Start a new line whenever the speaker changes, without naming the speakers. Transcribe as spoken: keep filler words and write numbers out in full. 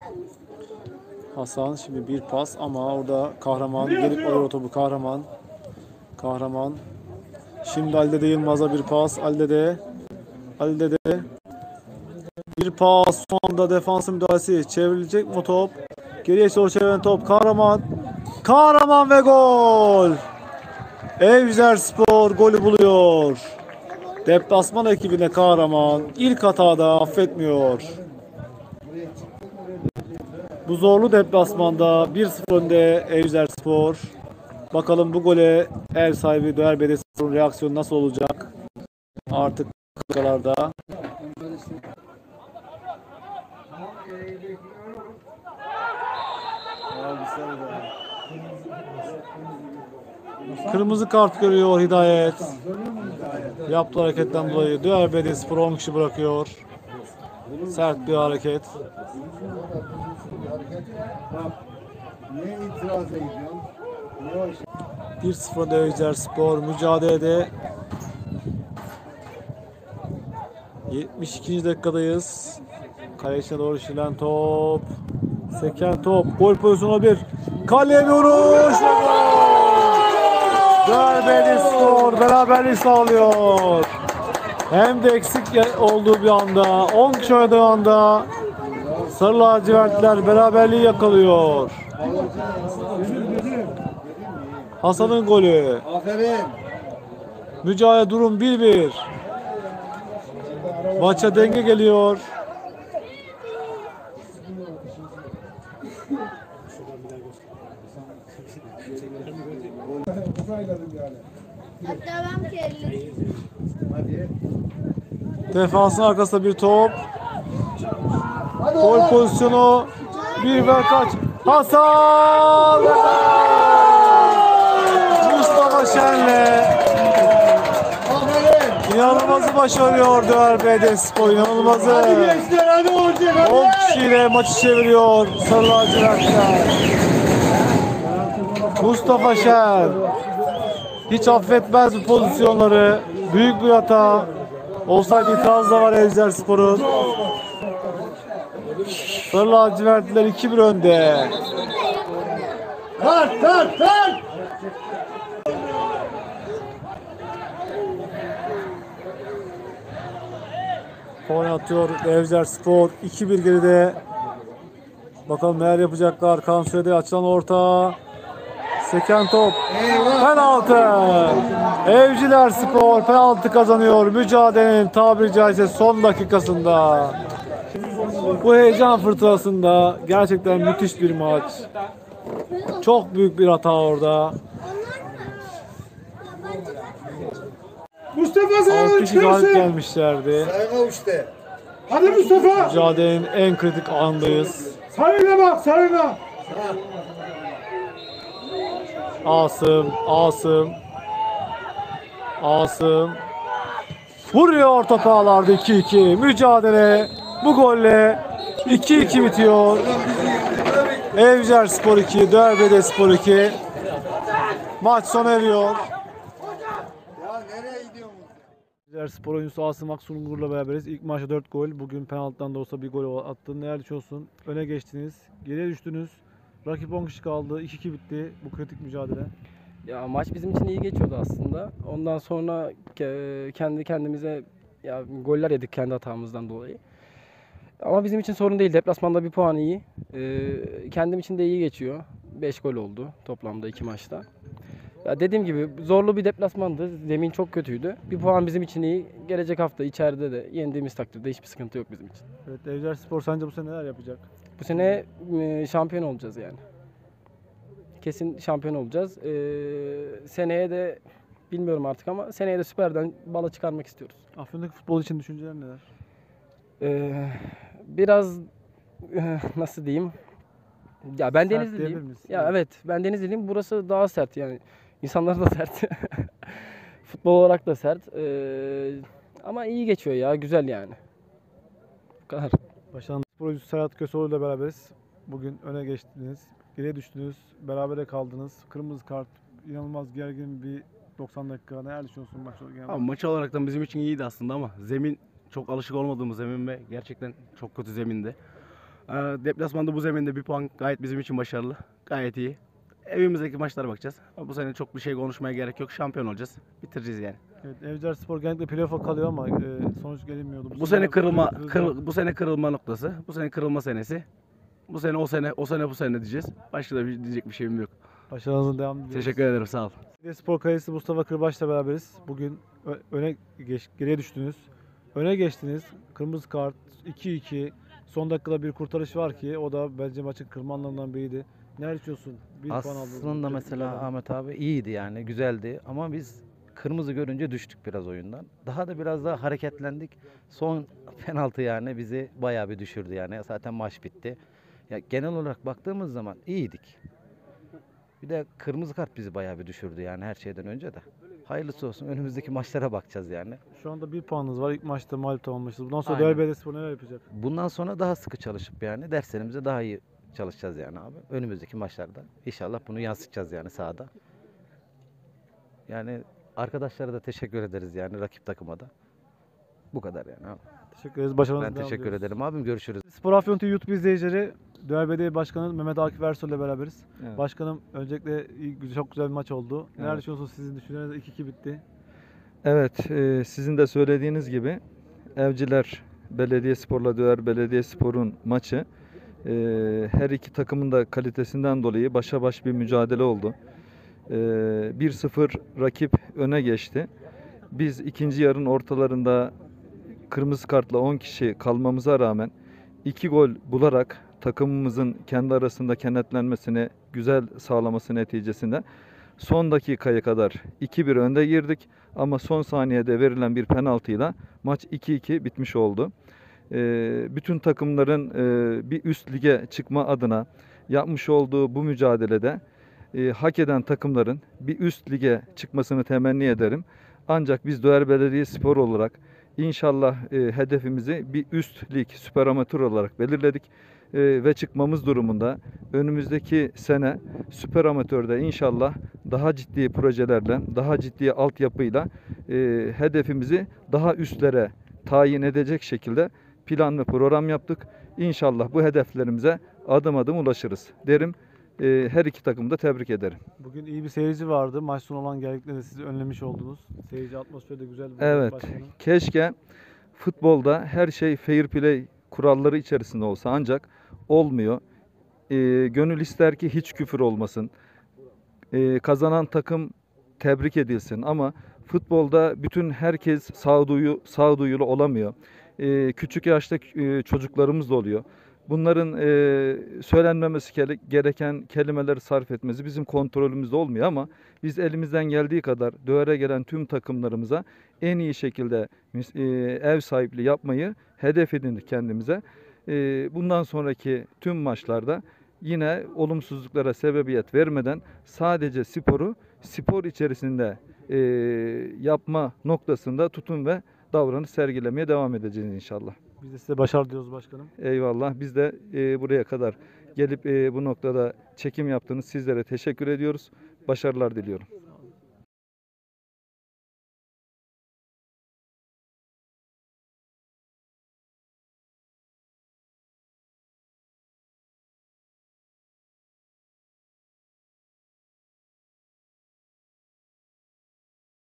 Hasan şimdi bir pas ama orada Kahraman gelip alıyor o topu. Kahraman. Kahraman. Şimdi Ali'de Yılmaz'a bir pas. Ali'de de. Ali'de de. Bir pas. Son anda defansın müdahalesi. Çevrilecek mi top? Geriye doğru çeviren top. Kahraman. Kahraman ve gol. Evcizerspor golü buluyor. Deplasman ekibine Kahraman ilk hatada affetmiyor. Bu zorlu deplasmanda bir sıfır önde Evcizerspor. Bakalım bu gole ev sahibi Doğer Belediyespor'un reaksiyonu nasıl olacak? Artık dakikalarda. Kırmızı kart görüyor Hidayet. Yaptığı hareketten dolayı Doğer Belediyespor on kişi bırakıyor. Sert bir hareket.
Niye itiraz ediyorsun?
bir sıfır Evcizerspor mücadelede. yetmiş ikinci dakikadayız. Kale içine doğru şilen top. Seken top. Gol pozisyonu bir. Kaleye bir vuruş. Doğer Belediyespor beraberliği sağlıyor. Hem de eksik olduğu bir anda, on kişi oynadığı anda Sarı lacivertler beraberliği yakalıyor. Hasan'ın golü.
Aferin.
Mücadele durum bir bir. Maça denge geliyor. Defansın arkasında bir top. Gol pozisyonu. Bir ver kaç. Hasan! Mustafa Şen'le inanılmazı başarıyor Doğer Belediyespor. İnanılmazı. on kişiyle maçı çeviriyor Sarı lacivertler. Mustafa Şen hiç affetmez bu pozisyonları. Büyük bir hata. Olsaydı itiraz da var Evcizerspor'un. Sarı lacivertliler iki bir önde.
Kart kart kart.
Korner atıyor Evcizerspor iki bir geride. Bakalım neler yapacaklar. Kalan sürede açılan orta. Seken top. Penaltı. Evcizerspor penaltı kazanıyor. Mücadelenin tabiri caizse son dakikasında. Bu heyecan fırtınasında gerçekten müthiş bir maç. Çok büyük bir hata orada.
Mustafa sen
altı kişi galip gelmişlerdi.
Sayma işte.
Hadi Mustafa.
Mücadelenin en kritik andayız.
Sarıyla bak sarıyla.
Asım, Asım. Asım. Vuruyor topu ağlarda iki iki. Mücadele bu golle iki iki bitiyor. Evcizerspor iki, Doğer Belediyespor iki. Maç sona eriyor.
Ya nereye gidiyorsun?
Evcizerspor oyuncusu Asım Aksungur'la beraberiz. İlk maçta dört gol. Bugün penaltıdan da olsa bir gol attın. Neler düşünüyorsun? Öne geçtiniz. Geriye düştünüz. Rakip on kişi kaldı. iki iki bitti bu kritik mücadele.
Ya maç bizim için iyi geçiyordu aslında. Ondan sonra kendi kendimize ya goller yedik kendi hatamızdan dolayı. Ama bizim için sorun değil. Deplasmanda bir puan iyi. Ee, kendim için de iyi geçiyor. beş gol oldu toplamda iki maçta. Ya dediğim gibi zorlu bir deplasmandı. Zemin çok kötüydü. Bir puan bizim için iyi. Gelecek hafta içeride de yendiğimiz takdirde hiçbir sıkıntı yok bizim için.
Evet, Evcizerspor sence bu sene neler yapacak?
Bu sene e, şampiyon olacağız yani. Kesin şampiyon olacağız. Ee, seneye de bilmiyorum artık ama seneye de Süper'den bala çıkarmak istiyoruz.
Afyon'daki futbol için düşünceler neler?
Ee, biraz nasıl diyeyim? Ya ben
Sert
Denizliliyim.
diyebilir miyiz?
Ya
Evet.
evet, ben Denizliliyim. Burası daha sert yani. İnsanlar da sert. Futbol olarak da sert. Ee, ama iyi geçiyor ya, güzel yani. Bu kadar.
Başkan spor oyuncusu Serhat Köseoğlu ile beraberiz. Bugün öne geçtiniz. Geriye düştünüz. Berabere kaldınız. Kırmızı kart. İnanılmaz gergin bir doksan dakika. Neler düşünüyorsun maç olarak?
Abi maç olarak bizim için iyiydi aslında ama zemin çok alışık olmadığımız zemin ve gerçekten çok kötü zemindi. Ee, Deplasmanda bu zeminde bir puan gayet bizim için başarılı. Gayet iyi. Evimizdeki maçlara bakacağız. Bu sene çok bir şey konuşmaya gerek yok. Şampiyon olacağız. Bitireceğiz yani.
Evet, Evcilerspor genellikle playoff'a kalıyor ama e, sonuç gelinmiyordu.
Bu sene kırılma
kırıldı.
kırıl, bu sene kırılma noktası. Bu sene kırılma senesi. Bu sene o sene o sene bu sene diyeceğiz. Başka da bir, diyecek bir şeyim yok.
Başarınızın devamı diliyoruz.
Teşekkür ederim. Sağ ol.
Spor Kalesi Mustafa Kırbaç'la beraberiz. Bugün ö- öne geç, geriye düştünüz. Öne geçtiniz. Kırmızı kart iki iki. Son dakikada bir kurtarış var ki o da bence maçın kırılma anlarından biriydi. Ne düşünüyorsun? Bir puan aldınız.
Aslında mesela Ahmet abi iyiydi yani güzeldi ama biz kırmızı görünce düştük biraz oyundan. Daha da biraz daha hareketlendik. Son penaltı yani bizi bayağı bir düşürdü yani. Zaten maç bitti. Ya genel olarak baktığımız zaman iyiydik. Bir de kırmızı kart bizi bayağı bir düşürdü yani her şeyden önce de. Hayırlısı olsun. Önümüzdeki maçlara bakacağız yani.
Şu anda bir puanınız var. İlk maçta mağlup tamamlamışsınız. Bundan sonra
Aynen.
Değerli Belediyespor neler yapacak?
Bundan sonra daha sıkı çalışıp yani derslerimize daha iyi çalışacağız yani abi. Önümüzdeki maçlarda inşallah bunu yansıtacağız yani sahada. Yani arkadaşlara da teşekkür ederiz yani rakip takıma da. Bu kadar yani abi.
Teşekkür ederiz. Başarınızın
Ben
devamı
teşekkür
diliyoruz.
ederim abim. Görüşürüz.
Spor Afyon T V YouTube izleyicileri, Değerli Belediye Başkanı Mehmet Akif Ersoy ile beraberiz.
Evet.
Başkanım öncelikle iyi, güzel- çok güzel bir maç oldu. Neler
Evet.
düşünüyorsunuz sizin düşünceleriniz? iki iki bitti.
Evet, e, sizin de söylediğiniz gibi Evciler Belediyespor'la Döğer Belediyespor'un maçı e, her iki takımın da kalitesinden dolayı başa baş bir mücadele oldu. E, bir sıfır rakip öne geçti. Biz ikinci yarının ortalarında kırmızı kartla on kişi kalmamıza rağmen iki gol bularak takımımızın kendi arasında kenetlenmesini güzel sağlaması neticesinde son dakikaya kadar iki bir önde girdik ama son saniyede verilen bir penaltıyla maç iki iki bitmiş oldu. Ee, bütün takımların e, bir üst lige çıkma adına yapmış olduğu bu mücadelede e, hak eden takımların bir üst lige çıkmasını temenni ederim. Ancak biz Döğer Belediyespor olarak inşallah e, hedefimizi bir üst lig süper amatör olarak belirledik. E, ve çıkmamız durumunda önümüzdeki sene süper amatörde inşallah daha ciddi projelerle, daha ciddi altyapıyla e, hedefimizi daha üstlere tayin edecek şekilde plan ve program yaptık. İnşallah bu hedeflerimize adım adım ulaşırız derim. E, her iki takımı da tebrik ederim.
Bugün iyi bir seyirci vardı. Maç sonu olan gerginlikleri de siz önlemiş oldunuz. Seyirci atmosferi de güzel.
Evet.
Başkanım.
Keşke futbolda her şey fair play kuralları içerisinde olsa ancak olmuyor. E, gönül ister ki hiç küfür olmasın. E, kazanan takım tebrik edilsin ama futbolda bütün herkes sağduyu sağduyulu olamıyor. E, küçük yaşta e, çocuklarımız da oluyor. Bunların e, söylenmemesi gere- gereken kelimeleri sarf etmesi bizim kontrolümüzde olmuyor ama biz elimizden geldiği kadar Döğer'e gelen tüm takımlarımıza en iyi şekilde e, ev sahipliği yapmayı hedef edindik kendimize. E, bundan sonraki tüm maçlarda yine olumsuzluklara sebebiyet vermeden sadece sporu spor içerisinde e, yapma noktasında tutum ve davranış sergilemeye devam edeceğiz inşallah.
Biz de size başarı diliyoruz başkanım.
Eyvallah. Biz de e, buraya kadar gelip e, bu noktada çekim yaptığınız sizlere teşekkür ediyoruz. Başarılar diliyorum.